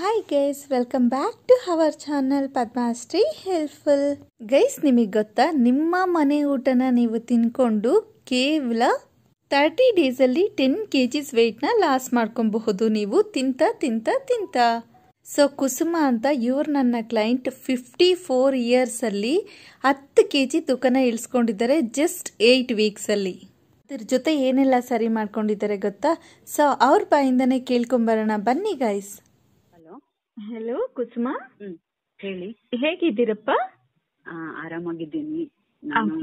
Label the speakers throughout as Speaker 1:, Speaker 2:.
Speaker 1: Hi guys, welcome back to our channel Padmashree helpful. Guys, ನಿಮಗೆ ಗೊತ್ತಾ, ನಿಮ್ಮ ಮನೆ ಊಟನ ನೀವು ತಿನ್ಕೊಂಡು ಕೇವಲ 30 ಡೇಸಲ್ಲಿ 10 kgs ವೆಯ್ಟ್ನ ಲಾಸ್ ಮಾಡ್ಕೊಬಹುದು ನೀವು ತಿಂತ ತಿಂತ ತಿಂತ. ಸೊ ಕುಸುಮ ಅಂತ ಇವ್ರು ನನ್ನ ಕ್ಲೈಂಟ್ 54 ಇಯರ್ಸಲ್ಲಿ 10 kg ತೂಕನ ಇಳಿಸ್ಕೊಂಡಿದ್ದಾರೆ ಜಸ್ಟ್ 8 ವೀಕ್ಸಲ್ಲಿ. ಅದ್ರ ಜೊತೆ ಏನೆಲ್ಲ ಸರಿ ಮಾಡ್ಕೊಂಡಿದ್ದಾರೆ ಗೊತ್ತಾ? ಸೊ ಅವ್ರ ಬಾಯಿಂದನೇ ಕೇಳ್ಕೊಂಬರೋಣ ಬನ್ನಿ ಗೈಸ್. ಹೆಲೋ ಕುಸುಮ,
Speaker 2: ಹೇಳಿ.
Speaker 1: ಹೇಗಿದ್ದೀರಪ್ಪ?
Speaker 2: ಆರಾಮಾಗಿದ್ದೀನಿ. ನಾನು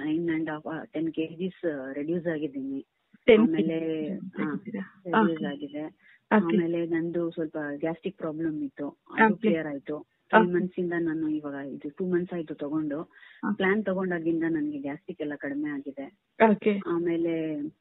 Speaker 2: 10 kgs ರೆಡ್ಯೂಸ್ ಆಗಿದ್ದೀನಿ. ಆಮೇಲೆ ರೆಡ್ಯೂಸ್ ಆಗಿದೆ. ಆಮೇಲೆ ನಂದು ಸ್ವಲ್ಪ ಗ್ಯಾಸ್ಟ್ರಿಕ್ ಪ್ರಾಬ್ಲಮ್ ಇತ್ತು, ಅದು ಕ್ಲಿಯರ್ ಆಯ್ತು. 3 months ಇಂದ ನಾನು ಇವಾಗ 2 months ಆಯ್ತು ತಗೊಂಡು. ಪ್ಲಾನ್ ತಗೊಂಡಾಗಿಂದ ನನಗೆ ಗ್ಯಾಸ್ಟ್ರಿಕ್ ಎಲ್ಲ ಕಡಿಮೆ ಆಗಿದೆ. ಆಮೇಲೆ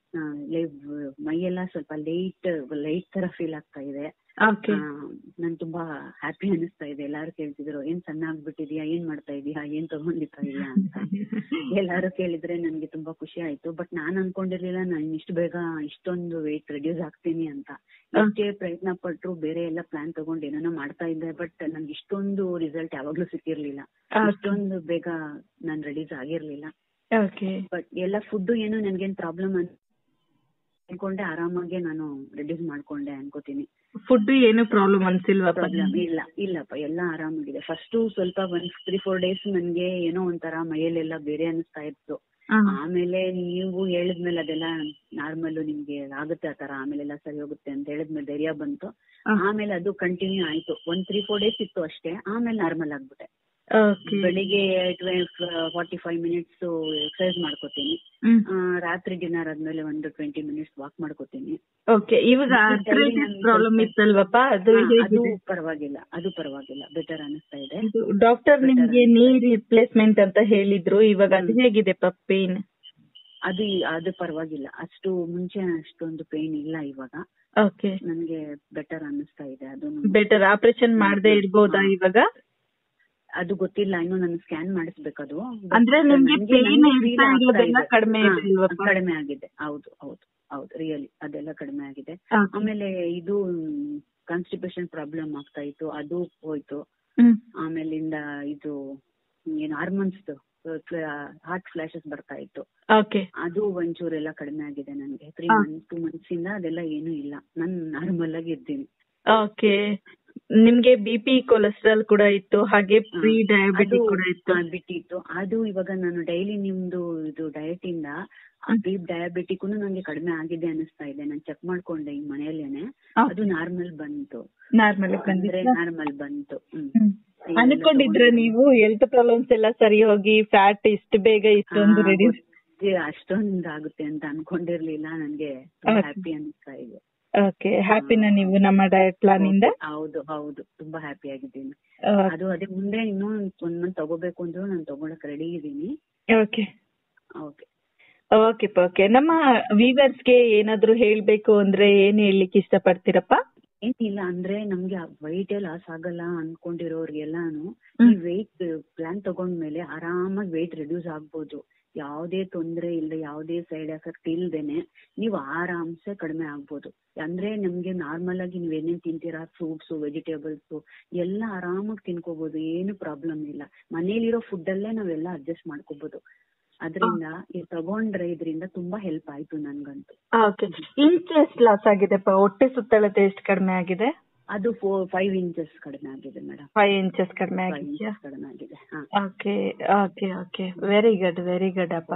Speaker 2: ಮೈಯೆಲ್ಲ ಸ್ವಲ್ಪ ಲೈಟ್ ತರ ಫೀಲ್ ಆಗ್ತಾ ಇದೆ. ನನ್ ತುಂಬಾ ಹ್ಯಾಪಿ ಅನಿಸ್ತಾ ಇದೆ. ಎಲ್ಲಾರು ಕೇಳ್ತಿದ್ರು, ಏನ್ ಸಣ್ಣ ಆಗ್ಬಿಟ್ಟಿದ್ಯಾ, ಏನ್ ಮಾಡ್ತಾ ಇದೀಯಾ, ಏನ್ ತಗೊಂಡಿತಾ ಇದೀಯಾ ಅಂತ ಎಲ್ಲಾರು ಕೇಳಿದ್ರೆ ನನ್ಗೆ ತುಂಬಾ ಖುಷಿ ಆಯ್ತು. ಬಟ್ ನಾನ್ ಅನ್ಕೊಂಡಿರ್ಲಿಲ್ಲ ನಾನು ಇಷ್ಟು ಬೇಗ ಇಷ್ಟೊಂದು ವೆಯ್ಟ್ ರೆಡ್ಯೂಸ್ ಆಗ್ತೀನಿ ಅಂತ. ಎಷ್ಟೇ ಪ್ರಯತ್ನ ಪಟ್ರು, ಬೇರೆ ಎಲ್ಲ ಪ್ಲಾನ್ ತಗೊಂಡು ಏನೋ ಮಾಡ್ತಾ ಇದ್ದೆ, ಬಟ್ ನನ್ಗೆ ಇಷ್ಟೊಂದು ರಿಸಲ್ಟ್ ಯಾವಾಗ್ಲೂ ಸಿಕ್ಕಿರ್ಲಿಲ್ಲ. ಇಷ್ಟೊಂದು ಬೇಗ ನಾನ್ ರೆಡ್ಯೂಸ್ ಆಗಿರ್ಲಿಲ್ಲ. ಬಟ್ ಎಲ್ಲ ಫುಡ್ ಏನು ನನ್ಗೇನ್ ಪ್ರಾಬ್ಲಮ್ ಅನ್ಕೊಂಡೆ, ಆರಾಮಾಗೆ ನಾನು ರೆಡ್ಯೂಸ್ ಮಾಡ್ಕೊಂಡೆ ಅನ್ಕೋತೀನಿ.
Speaker 1: ಫುಡ್ ಏನು ಪ್ರಾಬ್ಲಮ್ ಅನ್ಸಿಲ್ವಾ?
Speaker 2: ಪ್ರಾಬ್ಲಮ್ ಇಲ್ಲಪ್ಪ, ಎಲ್ಲ ಆರಾಮಾಗಿದೆ. ಫಸ್ಟ್ ಸ್ವಲ್ಪ 3-4 ಡೇಸ್ ನನ್ಗೆ ಏನೋ ಒಂಥರ ಮೈಯಲ್ಲೆಲ್ಲ ಬೇರೆ ಅನಿಸ್ತಾ ಇತ್ತು. ಆಮೇಲೆ ನೀವು ಹೇಳಿದ್ಮೇಲೆ ಅದೆಲ್ಲ ನಾರ್ಮಲ್, ನಿಮ್ಗೆ ಆಗುತ್ತೆ ಆ ತರ, ಆಮೇಲೆಲ್ಲ ಸರಿ ಹೋಗುತ್ತೆ ಅಂತ ಹೇಳಿದ್ಮೇಲೆ ಧೈರ್ಯ ಬಂತು. ಆಮೇಲೆ ಅದು ಕಂಟಿನ್ಯೂ ಆಯ್ತು. 3-4 ಡೇಸ್ ಇತ್ತು ಅಷ್ಟೇ, ಆಮೇಲೆ ನಾರ್ಮಲ್ ಆಗ್ಬಿಟ್ಟೆ. ಬೆಳಿಗ್ಗೆ 45 minutes ಎಕ್ಸರ್ಸೈಸ್ ಮಾಡ್ಕೋತೀನಿ. ರಾತ್ರಿ ಡಿನ್ನರ್ ಆದ್ಮೇಲೆ ಒಂದು 20 minutes ವಾಕ್ ಮಾಡ್ಕೋತೀನಿ.
Speaker 1: ಪ್ರಾಬ್ಲಮ್ ಇತ್ತಲ್ವಪ್ಪ? ಅದು
Speaker 2: ಪರವಾಗಿಲ್ಲ, ಬೆಟರ್ ಅನಿಸ್ತಾ ಇದೆ.
Speaker 1: ಡಾಕ್ಟರ್ ನಿಮ್ಗೆ ನೀ ರಿಪ್ಲೇಸ್ಮೆಂಟ್ ಅಂತ ಹೇಳಿದ್ರು, ಇವಾಗ ಅದು ಹೇಗಿದೆ ಪೇನ್?
Speaker 2: ಅದು ಪರವಾಗಿಲ್ಲ, ಅಷ್ಟು ಮುಂಚೆ ಅಷ್ಟೊಂದು ಪೇನ್ ಇಲ್ಲ ಇವಾಗ. ನನ್ಗೆ ಬೆಟರ್ ಅನಿಸ್ತಾ ಇದೆ. ಅದು
Speaker 1: ಬೆಟರ್. ಆಪರೇಷನ್ ಮಾಡದೇ ಇರ್ಬೋದಾ ಇವಾಗ?
Speaker 2: ಅದು ಗೊತ್ತಿಲ್ಲ, ಇನ್ನು ನಾನು ಸ್ಕ್ಯಾನ್ ಮಾಡಿಸ್ಬೇಕದು.
Speaker 1: ಅಂದ್ರೆ
Speaker 2: ಕಡಿಮೆ ಆಗಿದೆ. ಹೌದು ರಿಯಲಿ ಅದೆಲ್ಲ ಕಡಿಮೆ ಆಗಿದೆ. ಆಮೇಲೆ ಇದು ಕಾನ್ಸ್ಟಿಪೇಷನ್ ಪ್ರಾಬ್ಲಮ್ ಆಗ್ತಾ ಇತ್ತು, ಅದು ಹೋಯ್ತು. ಆಮೇಲಿಂದ ಇದು ಏನು ಹಾರ್ಮೋನ್ಸ್ ಹಾರ್ಟ್ ಫ್ಲಾಶಸ್ ಬರ್ತಾ ಇತ್ತು, ಅದು ಒಂಚೂರೆಲ್ಲ ಕಡಿಮೆ ಆಗಿದೆ ನನಗೆ. 2 months ಇಂದ ಅದೆಲ್ಲ ಏನು ಇಲ್ಲ, ನಾನು ನಾರ್ಮಲ್ ಆಗಿ ಇದ್ದೀನಿ.
Speaker 1: ನಿಮ್ಗೆ BP, ಕೊಲೆಸ್ಟ್ರಾಲ್ ಕೂಡ ಇತ್ತು, ಹಾಗೆ ಪ್ರೀ ಡಯಾಬಿಟಿಕ್ ಕೂಡ ಇತ್ತು.
Speaker 2: ಬಿಟ್ಟಿತ್ತು. ಅದು ಇವಾಗ ನಾನು ಡೈಲಿ ನಿಮ್ದು ಇದು ಡಯಟ್ ಇಂದ ಪ್ರೀ ಡಯಾಬಿಟಿಕ್ ನಂಗೆ ಕಡಿಮೆ ಆಗಿದೆ ಅನಿಸ್ತಾ ಇದೆ. ನಾನು ಚೆಕ್ ಮಾಡ್ಕೊಂಡೆ ಈ ಮನೆಯಲ್ಲೇನೆ, ಅದು ನಾರ್ಮಲ್ ಬಂತು. ನಾರ್ಮಲ್ ಬಂತು.
Speaker 1: ಅನ್ಕೊಂಡಿದ್ರ ನೀವು ಹೆಲ್ತ್ ಪ್ರಾಬ್ಲಮ್ಸ್ ಎಲ್ಲ ಸರಿ ಹೋಗಿ ಫ್ಯಾಟ್ ಇಷ್ಟು ಬೇಗ ಇಷ್ಟೊಂದು ರೆಡ್ಯೂಸ್
Speaker 2: ಅಷ್ಟೊಂದು ಆಗುತ್ತೆ ಅಂತ ಅನ್ಕೊಂಡಿರ್ಲಿಲ್ಲ. ನನ್ಗೆ ಹ್ಯಾಪಿ ಅನಿಸ್ತಾ ಇದೆ.
Speaker 1: ಹ್ಯಾಪಿನ ನೀವು ನಮ್ಮ ಡಯಟ್ ಪ್ಲಾನ್ ಇಂದ?
Speaker 2: ಹೌದು ತುಂಬಾ ಹ್ಯಾಪಿ ಆಗಿದ್ದೀನಿ. ಅದೇ ಮುಂದೆ ಇನ್ನೂ 1 month ತಗೋಬೇಕು ಅಂದ್ರೂ ನಾನು ತಗೊಳಕ್ ರೆಡಿ ಇದ್ದೀನಿ.
Speaker 1: ಓಕೆ. ನಮ್ಮ ವ್ಯೂವರ್ಸ್ಗೆ ಏನಾದ್ರು ಹೇಳ್ಬೇಕು ಅಂದ್ರೆ ಏನ್ ಹೇಳಲಿಕ್ಕೆ ಇಷ್ಟಪಡ್ತೀರಪ್ಪ?
Speaker 2: ಏನಿಲ್ಲ, ಅಂದ್ರೆ ನಮ್ಗೆ ವೈಟ್ ಲಾಸ್ ಆಗಲ್ಲ ಅನ್ಕೊಂಡಿರೋರ್ಗೆಲ್ಲಾನು ಈ ವೆಯ್ಟ್ ಪ್ಲಾನ್ ತಗೊಂಡ್ಮೇಲೆ ಆರಾಮಾಗಿ ವೆಯ್ಟ್ ರೆಡ್ಯೂಸ್ ಆಗ್ಬೋದು. ಯಾವುದೇ ತೊಂದರೆ ಇಲ್ಲದೆ, ಯಾವುದೇ ಸೈಡ್ ಎಫೆಕ್ಟ್ ಇಲ್ದೇನೆ ನೀವು ಆರಾಮ್ಸೆ ಕಡಿಮೆ ಆಗ್ಬೋದು. ಅಂದ್ರೆ ನಮ್ಗೆ ನಾರ್ಮಲ್ ಆಗಿ ನೀವ್ ಏನೇನ್ ತಿಂತೀರಾ, ಫ್ರೂಟ್ಸ್, ವೆಜಿಟೇಬಲ್ಸ್ ಎಲ್ಲ ಆರಾಮಾಗಿ ತಿನ್ಕೋಬಹುದು, ಏನು ಪ್ರಾಬ್ಲಮ್ ಇಲ್ಲ. ಮನೇಲಿರೋ ಫುಡ್ ಅಲ್ಲೇ ನಾವೆಲ್ಲ ಅಡ್ಜಸ್ಟ್ ಮಾಡ್ಕೋಬಹುದು. ಅದರಿಂದ ತಗೊಂಡ್ರೆ ಇದರಿಂದ ತುಂಬಾ ಹೆಲ್ಪ್ ಆಯ್ತು ನನ್ಗಂತೂ.
Speaker 1: ಇಂಚ್ ಎಷ್ಟು ಲಾಸ್ ಆಗಿದೆ? ಹೊಟ್ಟೆ ಸುತ್ತಳತೆ ಎಷ್ಟು ಕಡಿಮೆ ಆಗಿದೆ?
Speaker 2: ಅದು 5 inches ಕಡಿಮೆ ಆಗಿದೆ ಮೇಡಮ್.
Speaker 1: 5 inches ಕಡಿಮೆ ಆಗಿದೆ. ವೆರಿ ಗುಡ್ ಅಪ್ಪ.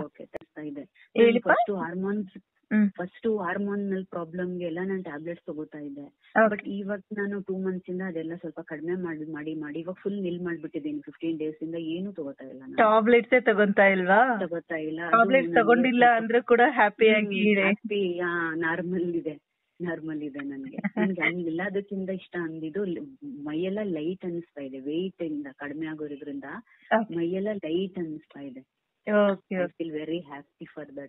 Speaker 2: ಫಸ್ಟ್ ಹಾರ್ಮೋನಲ್ ಪ್ರಾಬ್ಲಮ್ಗೆ ಎಲ್ಲ ನಾನು ಟ್ಯಾಬ್ಲೆಟ್ಸ್ ತಗೋತಾ ಇದ್ದೆ. ಬಟ್ ಇವಾಗ ನಾನು 2 months ಇಂದ ಅದೆಲ್ಲ ಸ್ವಲ್ಪ ಕಡಿಮೆ ಮಾಡಿ ಇವಾಗ ಫುಲ್ ನಿಲ್ ಮಾಡ್ಬಿಟ್ಟಿದ್ದೀನಿ. 15 days ಇಂದ ಏನು ತಗೋತಾ ಇಲ್ಲ.
Speaker 1: ಟ್ಯಾಬ್ಲೆಟ್ಸ್ ತಗೋತಾ ಇಲ್ಲ. ಟ್ಯಾಬ್ಲೆಟ್ಸ್ ತಗೊಂಡಿಲ್ಲ ಅಂದ್ರೂ ಕೂಡ ಹ್ಯಾಪಿ
Speaker 2: ನಾರ್ಮಲ್ ಇದೆ ನನ್ಗೆ. ಹಂಗಿಲ್ಲ, ಅದಕ್ಕಿಂತ ಇಷ್ಟ ಅಂದಿದ್ದು ಮೈಯೆಲ್ಲ ಲೈಟ್ ಅನಿಸ್ತಾ ಇದೆ. ವೆಯ್ಟ್ ಇಂದ ಕಡಿಮೆ ಆಗೋದ್ರಿಂದ ಮೈಯೆಲ್ಲ ಲೈಟ್ ಅನಿಸ್ತಾ ಇದೆ. I feel very happy for that.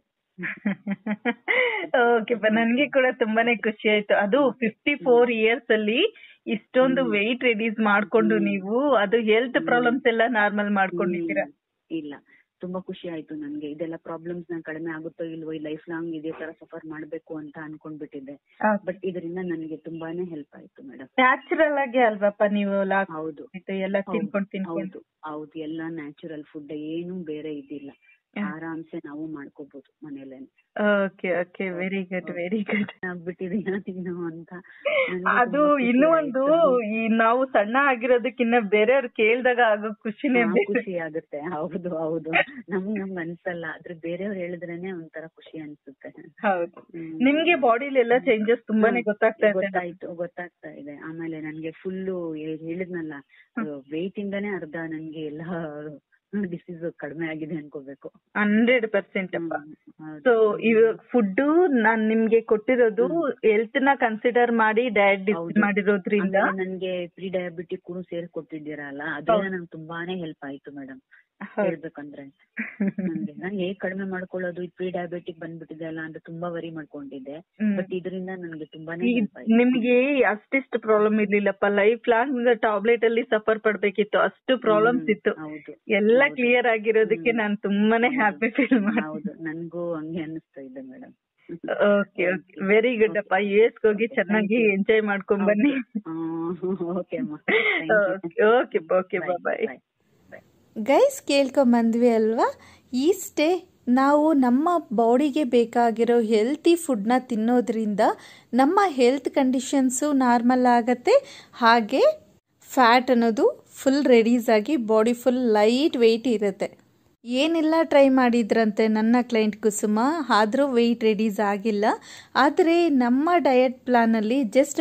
Speaker 1: ನನ್ಗೆ ಕೂಡ ತುಂಬಾನೇ ಖುಷಿ ಆಯ್ತು. ಅದು 54 ಇಯರ್ಸ್ ಅಲ್ಲಿ ಇಷ್ಟೊಂದು ವೆಯ್ಟ್ ರೆಡ್ಯೂಸ್ ಮಾಡ್ಕೊಂಡು ನೀವು ಅದು ಹೆಲ್ತ್ ಪ್ರಾಬ್ಲಮ್ಸ್ ಎಲ್ಲ ನಾರ್ಮಲ್ ಮಾಡ್ಕೊಂಡಿದ್ದೀರಾ.
Speaker 2: ಇಲ್ಲ, ತುಂಬಾ ಖುಷಿ ಆಯ್ತು ನನ್ಗೆ. ಇದೆಲ್ಲ ಪ್ರಾಬ್ಲಮ್ಸ್ ಕಡಿಮೆ ಆಗುತ್ತೋ ಇಲ್ವೋ, ಈ ಲೈಫ್ ಲಾಂಗ್ ಇದೇ ತರ ಸಫರ್ ಮಾಡ್ಬೇಕು ಅಂತ ಅನ್ಕೊಂಡ್ಬಿಟ್ಟಿದ್ದೆ. ಬಟ್ ಇದರಿಂದ ನನಗೆ ತುಂಬಾನೇ ಹೆಲ್ಪ್ ಆಯ್ತು ಮೇಡಮ್.
Speaker 1: ನ್ಯಾಚುರಲ್ ಆಗಿ ಅಲ್ವಪ್ಪ ನೀವು
Speaker 2: ಹೌದು
Speaker 1: ಎಲ್ಲ ತಿನ್ಕೊಂಡು
Speaker 2: ಹೌದು ಹೌದು, ಎಲ್ಲ ನ್ಯಾಚುರಲ್ ಫುಡ್, ಏನು ಬೇರೆ ಇದಿಲ್ಲ. ಆರಾಮ್ಸೆ ನಾವು ಮಾಡ್ಕೋಬಹುದು ಮನೇಲೇನೆ.
Speaker 1: Okay okay, very good very good.
Speaker 2: ಆಗ್ಬಿಟ್ಟಿದೀನ ತಿನ್ನು ಅಂತ.
Speaker 1: ಅದು ಇನ್ನೂ ಒಂದು, ಈ ನಾವು ಸಣ್ಣ ಆಗಿರೋದಕ್ಕಿನ್ನ ಬೇರೆಯವ್ರು ಕೇಳ್ದಾಗ ಆಗೋ ಖುಷಿನೇ
Speaker 2: ಖುಷಿ ಆಗುತ್ತೆ. ಹೌದು ಹೌದು, ನಮ್ಗ್ ಅನ್ಸಲ್ಲ, ಆದ್ರೆ ಬೇರೆಯವ್ರು ಹೇಳಿದ್ರೇನೆ ಒಂಥರ ಖುಷಿ ಅನ್ಸುತ್ತೆ.
Speaker 1: ಹೌದು. ನಿಮ್ಗೆ ಬಾಡಿಲಿ ಎಲ್ಲ ಚೇಂಜಸ್ ತುಂಬಾನೇ
Speaker 2: ಗೊತ್ತಾಗ್ತಾ ಇದೆ. ಆಮೇಲೆ ನನ್ಗೆ ಫುಲ್ಲು ಹೇಳಿದ್ನಲ್ಲ, ವೆಯ್ಟ್ ಇಂದಾನೇ ಅರ್ಧ ನನ್ಗೆ ಎಲ್ಲ ಡಿಸೀಸ್ ಕಡಿಮೆ ಆಗಿದೆ ಅನ್ಕೋಬೇಕು.
Speaker 1: 100% ಅಪ್ಪ. ಸೊ ಇವಾಗ ಫುಡ್ ನಾನ್ ನಿಮ್ಗೆ ಕೊಟ್ಟಿರೋದು ಹೆಲ್ತ್ ನ ಕನ್ಸಿಡರ್ ಮಾಡಿ ಡಯಟ್ ಡಿಸೈಡ್ ಮಾಡಿರೋದ್ರಿಂದ
Speaker 2: ನನ್ಗೆ ಪ್ರೀ ಡಯಾಬಿಟಿಕ್ ಕೂಡ ಸೇರಿ ಕೊಟ್ಟಿದ್ದೀರಲ್ಲ, ಅದ್ರಿಂದ ನಂಗೆ ತುಂಬಾನೇ ಹೆಲ್ಪ್ ಆಯ್ತು ಮೇಡಮ್. ಹೇಳ್ಬೇಕಂದ್ರೆ ನಂಗೆ ಹೇಗ್ ಕಡಿಮೆ ಮಾಡ್ಕೊಳ್ಳೋದು, ಈ ಪ್ರೀ ಡಯಾಬಿಟಿಕ್ ಬಂದ್ಬಿಟ್ಟಿದೆ ಅಲ್ಲ ಅಂತ ತುಂಬಾ ವರಿ ಮಾಡ್ಕೊಂಡಿದ್ದೆ. ಬಟ್ ಇದರಿಂದ ನನ್ಗೆ ತುಂಬಾನೇ ಹೆಲ್ಪ್ ಆಯ್ತು.
Speaker 1: ನಿಮ್ಗೆ ಅಷ್ಟಿಷ್ಟು ಪ್ರಾಬ್ಲಮ್ ಇರ್ಲಿಲ್ಲಪ್ಪ, ಲೈಫ್ ಲಾಂಗ್ ಟಾಬ್ಲೆಟ್ ಅಲ್ಲಿ ಸಫರ್ ಪಡ್ಬೇಕಿತ್ತು, ಅಷ್ಟು ಪ್ರಾಬ್ಲಮ್ಸ್ ಇತ್ತು. ಎಲ್ಲ ಕ್ಲಿಯರ್ ಆಗಿರೋದಕ್ಕೆ ನಾನು ತುಂಬಾನೇ ಹ್ಯಾಪಿ ಫೀಲ್ ಮಾಡ್ತೀನಿ.
Speaker 2: ಹೌದು, ನನ್ಗೂ ಹಂಗೆ ಅನಿಸ್ತಾ ಇದೆ madam.
Speaker 1: Okay okay, very good ಅಪ್ಪ. ಯುಎಸ್ ಹೋಗಿ ಚೆನ್ನಾಗಿ ಎಂಜಾಯ್ ಮಾಡ್ಕೊಂಡ್ ಬನ್ನಿ.
Speaker 2: Okay
Speaker 1: okay okay, bye.
Speaker 3: Guys ಕೇಳ್ಕೊಂಬಂದ್ವಿ ಅಲ್ವಾ, ಇಷ್ಟೇ. ನಾವು ನಮ್ಮ ಬಾಡಿಗೆ ಬೇಕಾಗಿರೋ ಹೆಲ್ತಿ ಫುಡ್ನ ತಿನ್ನೋದ್ರಿಂದ ನಮ್ಮ ಹೆಲ್ತ್ ಕಂಡೀಷನ್ಸು ನಾರ್ಮಲ್ ಆಗುತ್ತೆ, ಹಾಗೆ ಫ್ಯಾಟ್ ಅನ್ನೋದು ಫುಲ್ ರೆಡ್ಯೂಸ್ ಆಗಿ ಬಾಡಿ ಫುಲ್ ಲೈಟ್ ವೆಯ್ಟ್ ಇರುತ್ತೆ. ಏನೆಲ್ಲ ಟ್ರೈ ಮಾಡಿದ್ರಂತೆ ನನ್ನ ಕ್ಲೈಂಟ್ ಕುಸುಮ, ಆದರೂ ವೆಯ್ಟ್ ರೆಡ್ಯೂಸ್ ಆಗಿಲ್ಲ. ಆದರೆ ನಮ್ಮ ಡಯಟ್ ಪ್ಲಾನಲ್ಲಿ ಜಸ್ಟ್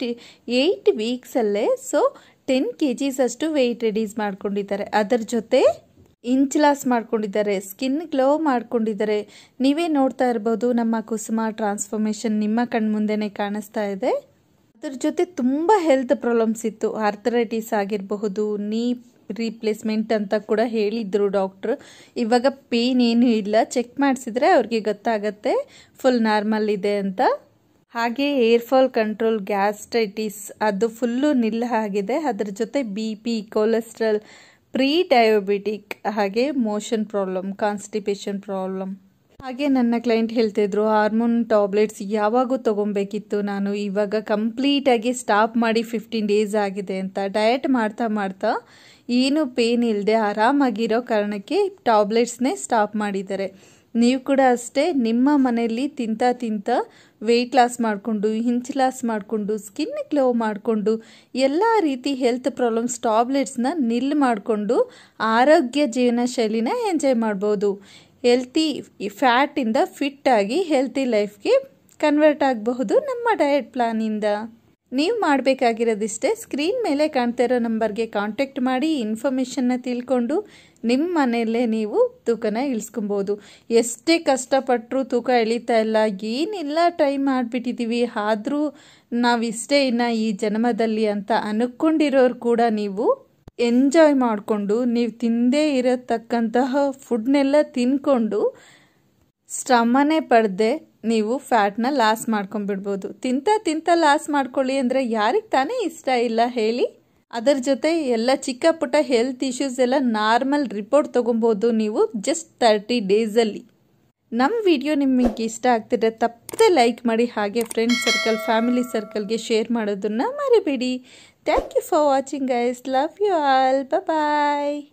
Speaker 3: 8 ವೀಕ್ಸಲ್ಲೇ 10 kgs ಅಷ್ಟು ವೆಯ್ಟ್ ರೆಡ್ಯೂಸ್ ಮಾಡ್ಕೊಂಡಿದ್ದಾರೆ. ಅದರ ಜೊತೆ ಇಂಚ್ ಲಾಸ್ ಮಾಡ್ಕೊಂಡಿದ್ದಾರೆ, ಸ್ಕಿನ್ ಗ್ಲೋ ಮಾಡ್ಕೊಂಡಿದ್ದಾರೆ. ನೀವೇ ನೋಡ್ತಾ ಇರ್ಬೋದು, ನಮ್ಮ ಕುಸುಮ ಟ್ರಾನ್ಸ್ಫಾರ್ಮೇಷನ್ ನಿಮ್ಮ ಕಣ್ಮುಂದೆನೇ ಕಾಣಿಸ್ತಾ ಇದೆ. ಅದ್ರ ಜೊತೆ ತುಂಬ ಹೆಲ್ತ್ ಪ್ರಾಬ್ಲಮ್ಸ್ ಇತ್ತು, ಆರ್ಥರೈಟಿಸ್ ಆಗಿರಬಹುದು, ನೀ ರೀಪ್ಲೇಸ್ಮೆಂಟ್ ಅಂತ ಕೂಡ ಹೇಳಿದ್ರು ಡಾಕ್ಟ್ರು. ಇವಾಗ ಪೇನ್ ಏನೂ ಇಲ್ಲ, ಚೆಕ್ ಮಾಡಿಸಿದ್ರೆ ಅವ್ರಿಗೆ ಗೊತ್ತಾಗತ್ತೆ ಫುಲ್ ನಾರ್ಮಲ್ ಇದೆ ಅಂತ. ಹಾಗೆ ಏರ್ ಫಾಲ್ ಕಂಟ್ರೋಲ್, ಗ್ಯಾಸ್ಟ್ರೈಟಿಸ್ ಅದು ಫುಲ್ಲು ನಿಲ್ಲ ಆಗಿದೆ. ಅದರ ಜೊತೆ BP, ಕೊಲೆಸ್ಟ್ರಾಲ್, ಪ್ರೀ ಡಯಾಬಿಟಿಕ್, ಹಾಗೆ ಮೋಷನ್ ಪ್ರಾಬ್ಲಮ್, ಕಾನ್ಸ್ಟಿಪೇಷನ್ ಪ್ರಾಬ್ಲಮ್. ಹಾಗೆ ನನ್ನ ಕ್ಲೈಂಟ್ ಹೇಳ್ತಿದ್ರು ಹಾರ್ಮೋನ್ ಟ್ಯಾಬ್ಲೆಟ್ಸ್ ಯಾವಾಗೂ ತೊಗೊಬೇಕಿತ್ತು ನಾನು, ಇವಾಗ ಕಂಪ್ಲೀಟಾಗಿ ಸ್ಟಾಪ್ ಮಾಡಿ 15 days ಆಗಿದೆ ಅಂತ. ಡಯಟ್ ಮಾಡ್ತಾ ಮಾಡ್ತಾ ಏನು ಪೇನ್ ಇಲ್ಲದೆ ಆರಾಮಾಗಿರೋ ಕಾರಣಕ್ಕೆ ಟ್ಯಾಬ್ಲೆಟ್ಸ್ನೇ ಸ್ಟಾಪ್ ಮಾಡಿದ್ದಾರೆ. ನೀವು ಕೂಡ ಅಷ್ಟೇ, ನಿಮ್ಮ ಮನೆಯಲ್ಲಿ ತಿಂತ ವೆಯ್ಟ್ ಲಾಸ್ ಮಾಡಿಕೊಂಡು, ಇಂಚ್ ಲಾಸ್ ಮಾಡಿಕೊಂಡು, ಸ್ಕಿನ್ ಗ್ಲೋ ಮಾಡಿಕೊಂಡು, ಎಲ್ಲ ರೀತಿ ಹೆಲ್ತ್ ಪ್ರಾಬ್ಲಮ್ಸ್ ಟ್ಯಾಬ್ಲೆಟ್ಸ್ನ ನಿಲ್ ಮಾಡಿಕೊಂಡು ಆರೋಗ್ಯ ಜೀವನ ಶೈಲಿನ ಎಂಜಾಯ್ ಮಾಡ್ಬೋದು. ಹೆಲ್ತಿ ಫ್ಯಾಟಿಂದ ಫಿಟ್ಟಾಗಿ ಹೆಲ್ತಿ ಲೈಫ್ಗೆ ಕನ್ವರ್ಟ್ ಆಗಬಹುದು ನಮ್ಮ ಡಯಟ್ ಪ್ಲಾನಿಂದ. ನೀವು ಮಾಡಬೇಕಾಗಿರೋದಿಷ್ಟೇ, ಸ್ಕ್ರೀನ್ ಮೇಲೆ ಕಾಣ್ತಾ ಇರೋ ನಂಬರ್ಗೆ ಕಾಂಟ್ಯಾಕ್ಟ್ ಮಾಡಿ ಇನ್ಫಾರ್ಮೇಷನ್ನ ತಿಳ್ಕೊಂಡು ನಿಮ್ಮ ಮನೆಯಲ್ಲೇ ನೀವು ತೂಕನ ಇಳಿಸ್ಕೊಬೋದು. ಎಷ್ಟೇ ಕಷ್ಟಪಟ್ಟರು ತೂಕ ಇಳಿತಾ ಇಲ್ಲ, ಏನಿಲ್ಲ ಟ್ರೈ ಮಾಡಿಬಿಟ್ಟಿದ್ದೀವಿ, ಆದರೂ ನಾವಿಷ್ಟೇ ಇನ್ನು ಈ ಜನ್ಮದಲ್ಲಿ ಅಂತ ಅನ್ಕೊಂಡಿರೋರು ಕೂಡ ನೀವು ಎಂಜಾಯ್ ಮಾಡಿಕೊಂಡು, ನೀವು ತಿಂದೇ ಇರತಕ್ಕಂತಹ ಫುಡ್ನೆಲ್ಲ ತಿನ್ಕೊಂಡು ಶ್ರಮನೇ ಪಡೆದೆ ನೀವು ಫ್ಯಾಟ್ನ ಲಾಸ್ ಮಾಡ್ಕೊಂಡ್ಬಿಡ್ಬೋದು. ತಿಂತ ಲಾಸ್ ಮಾಡ್ಕೊಳ್ಳಿ ಅಂದರೆ ಯಾರಿಗೆ ತಾನೇ ಇಷ್ಟ ಇಲ್ಲ ಹೇಳಿ. ಅದರ ಜೊತೆ ಎಲ್ಲ ಚಿಕ್ಕ ಪುಟ್ಟ ಹೆಲ್ತ್ ಇಶ್ಯೂಸ್ ಎಲ್ಲ ನಾರ್ಮಲ್ ರಿಪೋರ್ಟ್ ತೊಗೊಬೋದು ನೀವು ಜಸ್ಟ್ 30 days. ನಮ್ಮ ವಿಡಿಯೋ ನಿಮಗೆ ಇಷ್ಟ ಆಗ್ತಿದ್ರೆ ತಪ್ಪದೆ ಲೈಕ್ ಮಾಡಿ, ಹಾಗೆ ಫ್ರೆಂಡ್ ಸರ್ಕಲ್, ಫ್ಯಾಮಿಲಿ ಸರ್ಕಲ್ಗೆ ಶೇರ್ ಮಾಡೋದನ್ನು ಮರಿಬೇಡಿ. Thank you for watching guys, love you all, bye.